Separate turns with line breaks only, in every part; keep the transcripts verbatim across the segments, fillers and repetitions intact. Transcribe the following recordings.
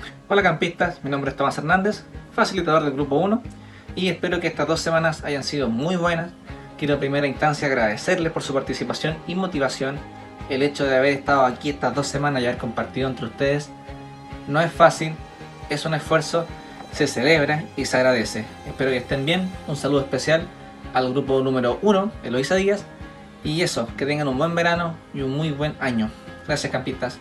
Hola campistas, mi nombre es Tomás Hernández, facilitador del Grupo uno, y espero que estas dos semanas hayan sido muy buenas. Quiero en primera instancia agradecerles por su participación y motivación. El hecho de haber estado aquí estas dos semanas y haber compartido entre ustedes no es fácil, es un esfuerzo, se celebra y se agradece. Espero que estén bien, un saludo especial al grupo número uno, Eloisa Díaz, y eso, que tengan un buen verano y un muy buen año. Gracias campistas.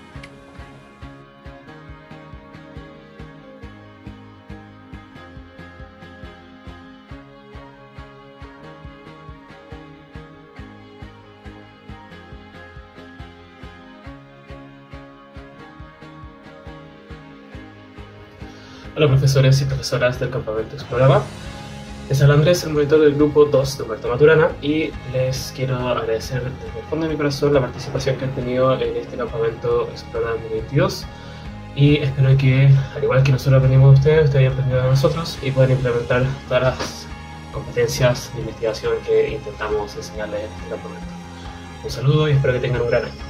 Hola profesores y profesoras del campamento Exploraba. Les habla Andrés, el monitor del grupo dos de Huerta Maturana, y les quiero agradecer desde el fondo de mi corazón la participación que han tenido en este campamento Explora dos mil veintidós, y espero que, al igual que nosotros aprendimos de ustedes, ustedes hayan aprendido de nosotros y puedan implementar todas las competencias de investigación que intentamos enseñarles en este campamento. Un saludo y espero que tengan un gran año.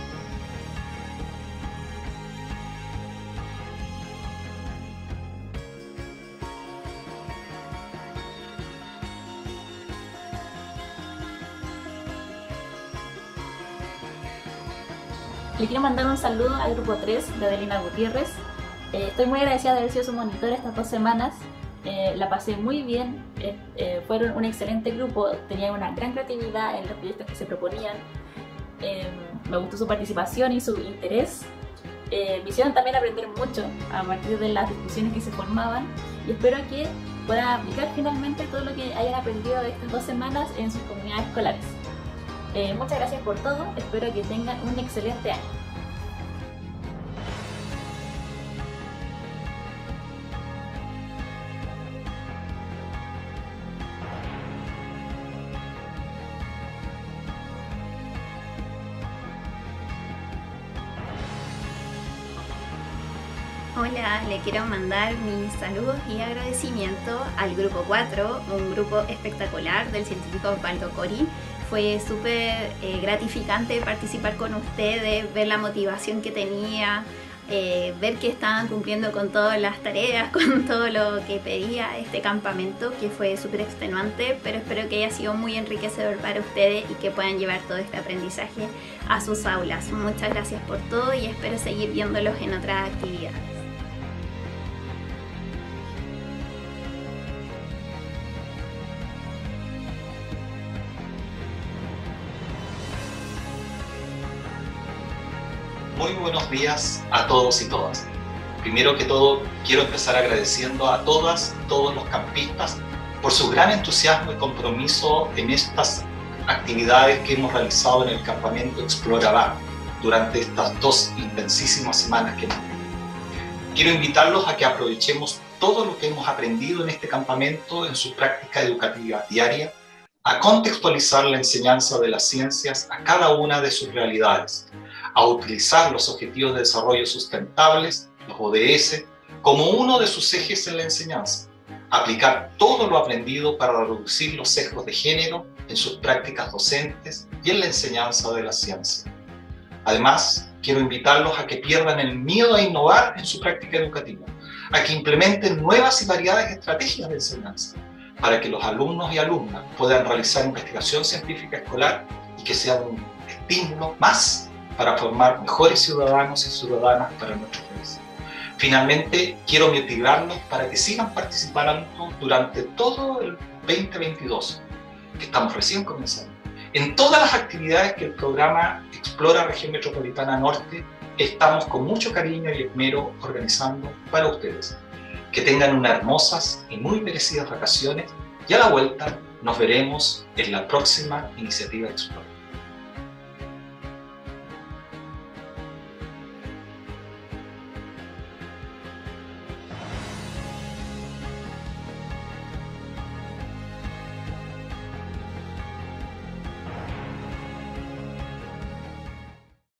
Le quiero mandar un saludo al grupo tres de Adelina Gutiérrez. Eh, estoy muy agradecida de haber sido su monitor estas dos semanas. Eh, la pasé muy bien, eh, eh, fueron un excelente grupo, tenían una gran creatividad en los proyectos que se proponían. Eh, me gustó su participación y su interés. Eh, me hicieron también aprender mucho a partir de las discusiones que se formaban, y espero que puedan aplicar finalmente todo lo que hayan aprendido de estas dos semanas en sus comunidades escolares. Eh, muchas gracias por todo, espero que tengan un excelente año.
Hola, le quiero mandar mis saludos y agradecimiento al grupo cuatro, un grupo espectacular del científico Osvaldo Cori. Fue súper eh, gratificante participar con ustedes, ver la motivación que tenía, eh, ver que estaban cumpliendo con todas las tareas, con todo lo que pedía este campamento, que fue súper extenuante, pero espero que haya sido muy enriquecedor para ustedes y que puedan llevar todo este aprendizaje a sus aulas. Muchas gracias por todo y espero seguir viéndolos en otras actividades.
Muy buenos días a todos y todas. Primero que todo, quiero empezar agradeciendo a todas y todos los campistas por su gran entusiasmo y compromiso en estas actividades que hemos realizado en el campamento Explora durante estas dos intensísimas semanas que hemos tenido. Quiero invitarlos a que aprovechemos todo lo que hemos aprendido en este campamento en su práctica educativa diaria, a contextualizar la enseñanza de las ciencias a cada una de sus realidades, a utilizar los Objetivos de Desarrollo Sustentables, los O D S, como uno de sus ejes en la enseñanza, aplicar todo lo aprendido para reducir los sesgos de género en sus prácticas docentes y en la enseñanza de la ciencia. Además, quiero invitarlos a que pierdan el miedo a innovar en su práctica educativa, a que implementen nuevas y variadas estrategias de enseñanza, para que los alumnos y alumnas puedan realizar investigación científica escolar y que sea un estímulo más para formar mejores ciudadanos y ciudadanas para nuestro país. Finalmente, quiero motivarlos para que sigan participando durante todo el veinte veintidós, que estamos recién comenzando, en todas las actividades que el programa Explora Región Metropolitana Norte estamos con mucho cariño y esmero organizando para ustedes. Que tengan unas hermosas y muy merecidas vacaciones, y a la vuelta nos veremos en la próxima iniciativa Explora.